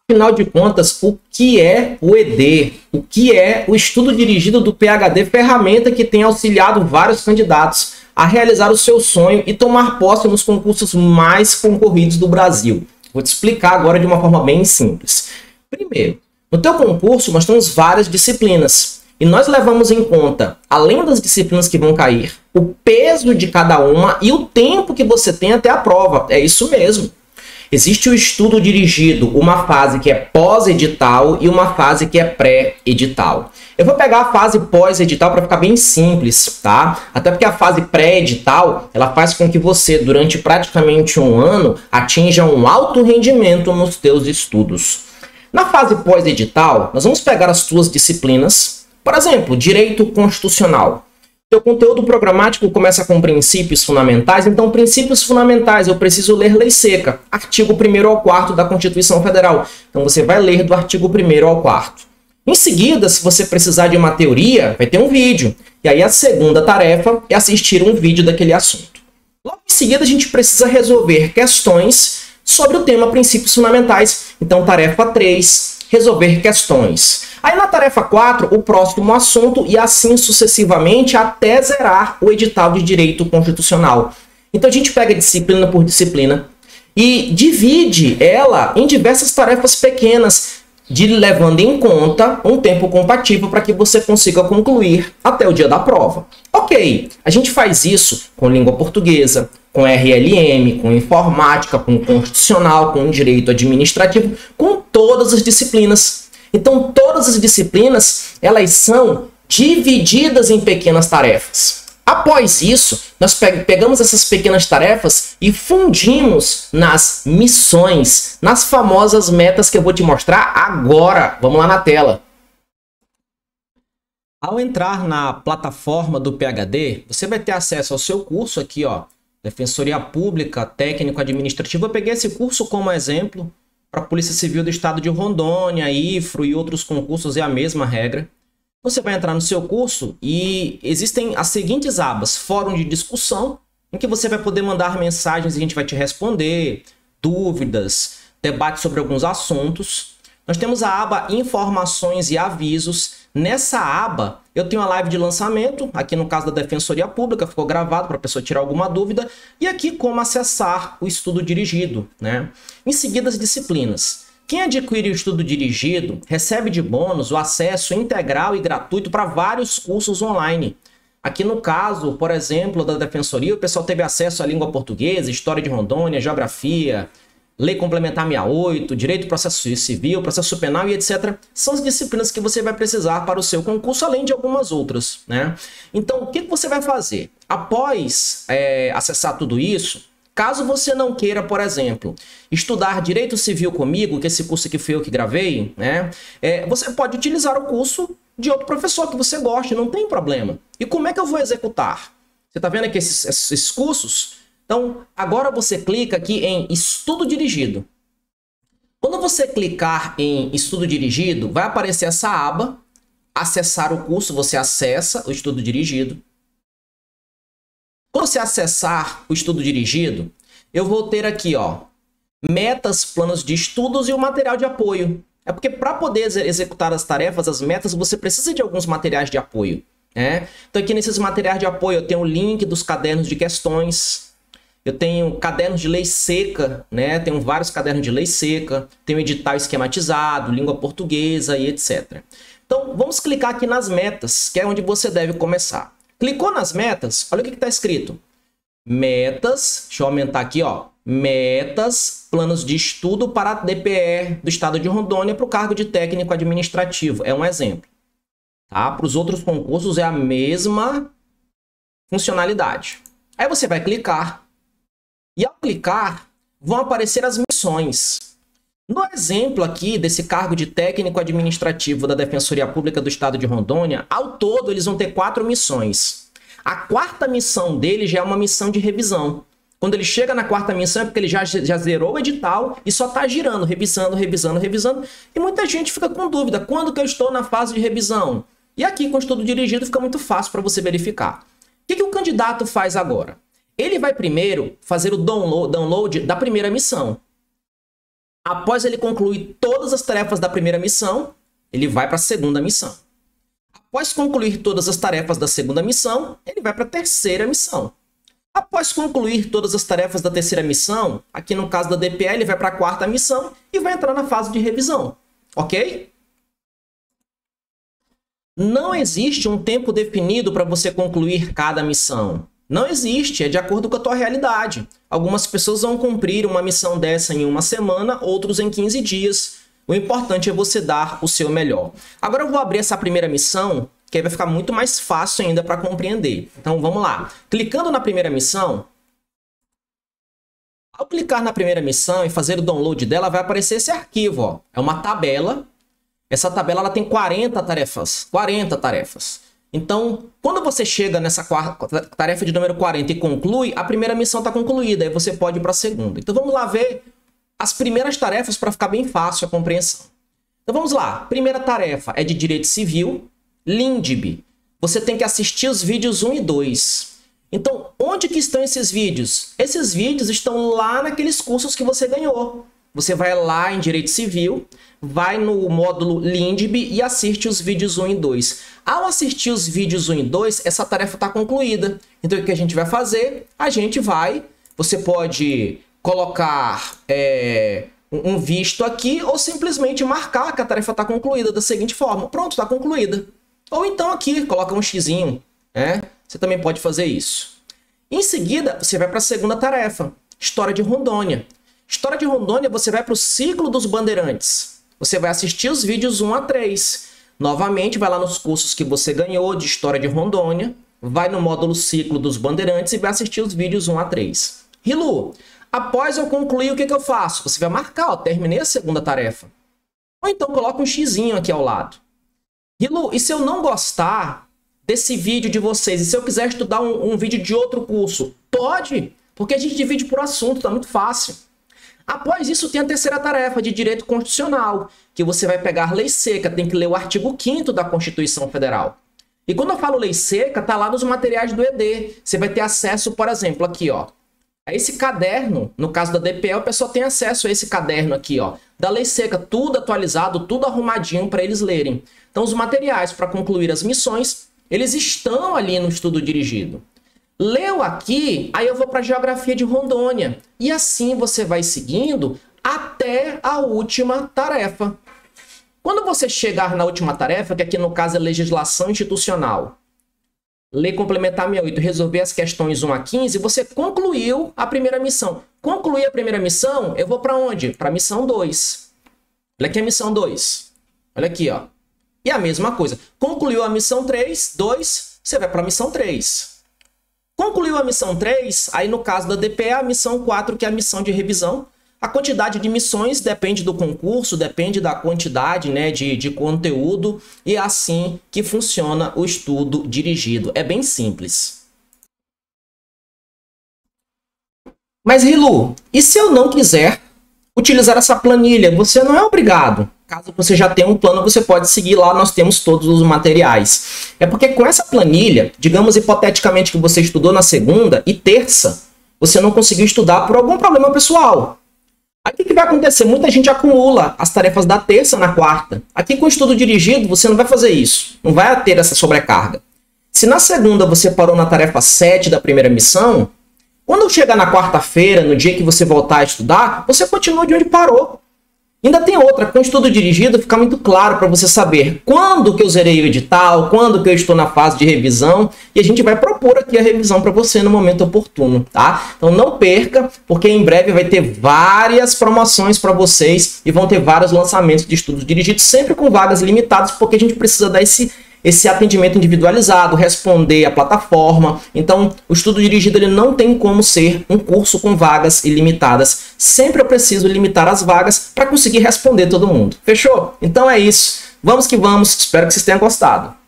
Afinal de contas, o que é o ED? O que é o estudo dirigido do PhD, ferramenta que tem auxiliado vários candidatos a realizar o seu sonho e tomar posse nos concursos mais concorridos do Brasil? Vou te explicar agora de uma forma bem simples. Primeiro, no teu concurso nós temos várias disciplinas e nós levamos em conta, além das disciplinas que vão cair, o peso de cada uma e o tempo que você tem até a prova. É isso mesmo. Existe o estudo dirigido, uma fase que é pós-edital e uma fase que é pré-edital. Eu vou pegar a fase pós-edital para ficar bem simples, tá? Até porque a fase pré-edital, ela faz com que você, durante praticamente um ano, atinja um alto rendimento nos teus estudos. Na fase pós-edital, nós vamos pegar as tuas disciplinas, por exemplo, Direito Constitucional. Seu conteúdo programático começa com princípios fundamentais, então princípios fundamentais, eu preciso ler lei seca, artigo 1º ao 4º da Constituição Federal. Então você vai ler do artigo 1º ao 4º. Em seguida, se você precisar de uma teoria, vai ter um vídeo. E aí a segunda tarefa é assistir um vídeo daquele assunto. Logo em seguida, a gente precisa resolver questões sobre o tema princípios fundamentais. Então, tarefa 3, resolver questões. Aí na tarefa 4, o próximo assunto e assim sucessivamente até zerar o edital de direito constitucional. Então a gente pega disciplina por disciplina e divide ela em diversas tarefas pequenas, levando em conta um tempo compatível para que você consiga concluir até o dia da prova. Ok, a gente faz isso com língua portuguesa, com RLM, com informática, com constitucional, com direito administrativo, com todas as disciplinas. Então, todas as disciplinas, elas são divididas em pequenas tarefas. Após isso, nós pegamos essas pequenas tarefas e fundimos nas missões, nas famosas metas que eu vou te mostrar agora. Vamos lá na tela. Ao entrar na plataforma do PhD, você vai ter acesso ao seu curso aqui, ó, Defensoria Pública, Técnico Administrativo. Eu peguei esse curso como exemplo. Para a Polícia Civil do Estado de Rondônia, IFRO e outros concursos é a mesma regra. Você vai entrar no seu curso e existem as seguintes abas: fórum de discussão, em que você vai poder mandar mensagens e a gente vai te responder, dúvidas, debate sobre alguns assuntos. Nós temos a aba informações e avisos. Nessa aba, eu tenho a live de lançamento, aqui no caso da Defensoria Pública, ficou gravado para a pessoa tirar alguma dúvida, e aqui como acessar o estudo dirigido, né? Em seguida, as disciplinas. Quem adquire o estudo dirigido recebe de bônus o acesso integral e gratuito para vários cursos online. Aqui no caso, por exemplo, da Defensoria, o pessoal teve acesso à língua portuguesa, história de Rondônia, geografia, Lei Complementar 68, Direito do Processo Civil, Processo Penal e etc. São as disciplinas que você vai precisar para o seu concurso, além de algumas outras, né? Então, o que você vai fazer? Após acessar tudo isso, caso você não queira, por exemplo, estudar Direito Civil comigo, que esse curso aqui foi eu que gravei, né? Você pode utilizar o curso de outro professor que você goste, não tem problema. E como é que eu vou executar? Você está vendo aqui esses cursos? Então, agora você clica aqui em Estudo Dirigido. Quando você clicar em Estudo Dirigido, vai aparecer essa aba, Acessar o curso, você acessa o Estudo Dirigido. Quando você acessar o Estudo Dirigido, eu vou ter aqui, ó, metas, planos de estudos e o material de apoio. É porque para poder executar as tarefas, as metas, você precisa de alguns materiais de apoio, né? Então aqui nesses materiais de apoio eu tenho o link dos cadernos de questões. Eu tenho cadernos de lei seca, né? Tenho vários cadernos de lei seca, tenho edital esquematizado, língua portuguesa e etc. Então, vamos clicar aqui nas metas, que é onde você deve começar. Clicou nas metas, olha o que está escrito. Metas, deixa eu aumentar aqui, ó. Metas, planos de estudo para a DPE do Estado de Rondônia para o cargo de técnico administrativo. É um exemplo. Tá? Para os outros concursos é a mesma funcionalidade. Aí você vai clicar. E ao clicar, vão aparecer as missões. No exemplo aqui desse cargo de técnico administrativo da Defensoria Pública do Estado de Rondônia, ao todo eles vão ter 4 missões. A 4ª missão dele já é uma missão de revisão. Quando ele chega na 4ª missão é porque ele já zerou o edital e só está girando, revisando, revisando, revisando. E muita gente fica com dúvida, quando que eu estou na fase de revisão? E aqui com o estudo dirigido fica muito fácil para você verificar. O que o candidato faz agora? Ele vai primeiro fazer o download da primeira missão. Após ele concluir todas as tarefas da primeira missão, ele vai para a segunda missão. Após concluir todas as tarefas da segunda missão, ele vai para a terceira missão. Após concluir todas as tarefas da terceira missão, aqui no caso da DPE, ele vai para a quarta missão e vai entrar na fase de revisão. Ok? Não existe um tempo definido para você concluir cada missão. Não existe, é de acordo com a tua realidade. Algumas pessoas vão cumprir uma missão dessa em uma semana, outros em 15 dias. O importante é você dar o seu melhor. Agora eu vou abrir essa primeira missão, que aí vai ficar muito mais fácil ainda para compreender. Então vamos lá. Clicando na primeira missão, ao clicar na primeira missão e fazer o download dela, vai aparecer esse arquivo. Ó. É uma tabela. Essa tabela ela tem 40 tarefas. 40 tarefas. Então, quando você chega nessa tarefa de número 40 e conclui, a primeira missão está concluída. Aí você pode ir para a segunda. Então vamos lá ver as primeiras tarefas para ficar bem fácil a compreensão. Então vamos lá. Primeira tarefa é de Direito Civil, LINDB. Você tem que assistir os vídeos 1 e 2. Então, onde que estão esses vídeos? Esses vídeos estão lá naqueles cursos que você ganhou. Você vai lá em Direito Civil, vai no módulo LINDB e assiste os vídeos 1 e 2. Ao assistir os vídeos 1 e 2, essa tarefa está concluída. Então, o que a gente vai fazer? Você pode colocar um visto aqui ou simplesmente marcar que a tarefa está concluída da seguinte forma. Pronto, está concluída. Ou então aqui, coloca um xizinho. Você também pode fazer isso. Em seguida, você vai para a segunda tarefa, História de Rondônia. História de Rondônia, você vai para o ciclo dos bandeirantes. Você vai assistir os vídeos 1 a 3. Novamente, vai lá nos cursos que você ganhou de História de Rondônia, vai no módulo ciclo dos bandeirantes e vai assistir os vídeos 1 a 3. Rilu, após eu concluir, o que eu faço? Você vai marcar, ó, terminei a segunda tarefa. Ou então coloca um xizinho aqui ao lado. Rilu, e se eu não gostar desse vídeo de vocês, e se eu quiser estudar um vídeo de outro curso? Pode, porque a gente divide por assunto, tá muito fácil. Após isso, tem a terceira tarefa de Direito Constitucional, que você vai pegar lei seca, tem que ler o artigo 5º da Constituição Federal. E quando eu falo lei seca, tá lá nos materiais do ED. Você vai ter acesso, por exemplo, aqui, ó, a esse caderno. No caso da DPE, o pessoal tem acesso a esse caderno aqui, ó, da lei seca, tudo atualizado, tudo arrumadinho para eles lerem. Então, os materiais para concluir as missões, eles estão ali no estudo dirigido. Leu aqui, aí eu vou para a Geografia de Rondônia. E assim você vai seguindo até a última tarefa. Quando você chegar na última tarefa, que aqui no caso é Legislação Institucional, Lei Complementar 68, resolver as questões 1 a 15, você concluiu a primeira missão. Concluir a primeira missão, eu vou para onde? Para a missão 2. Olha aqui a missão 2. Olha aqui, ó. E a mesma coisa. Concluiu a missão 3, 2, você vai para a missão 3. Concluiu a missão 3, aí no caso da DPE, a missão 4, que é a missão de revisão. A quantidade de missões depende do concurso, depende da quantidade, né, de conteúdo, e é assim que funciona o estudo dirigido. É bem simples. Mas, Rilu, e se eu não quiser utilizar essa planilha? Você não é obrigado. Caso você já tenha um plano, você pode seguir lá, nós temos todos os materiais. É porque com essa planilha, digamos hipoteticamente que você estudou na segunda e terça, você não conseguiu estudar por algum problema pessoal. Aí o que vai acontecer? Muita gente acumula as tarefas da terça na quarta. Aqui com o estudo dirigido, você não vai fazer isso. Não vai ter essa sobrecarga. Se na segunda você parou na tarefa 7 da primeira missão, quando chegar na quarta-feira, no dia que você voltar a estudar, você continua de onde parou. Ainda tem outra, com o estudo dirigido fica muito claro para você saber quando que eu zerei o edital, quando que eu estou na fase de revisão, e a gente vai propor aqui a revisão para você no momento oportuno, tá? Então não perca, porque em breve vai ter várias promoções para vocês e vão ter vários lançamentos de estudos dirigidos, sempre com vagas limitadas, porque a gente precisa dar esse atendimento individualizado, responder à plataforma. Então, o estudo dirigido ele não tem como ser um curso com vagas ilimitadas. Sempre eu preciso limitar as vagas para conseguir responder todo mundo. Fechou? Então é isso. Vamos que vamos. Espero que vocês tenham gostado.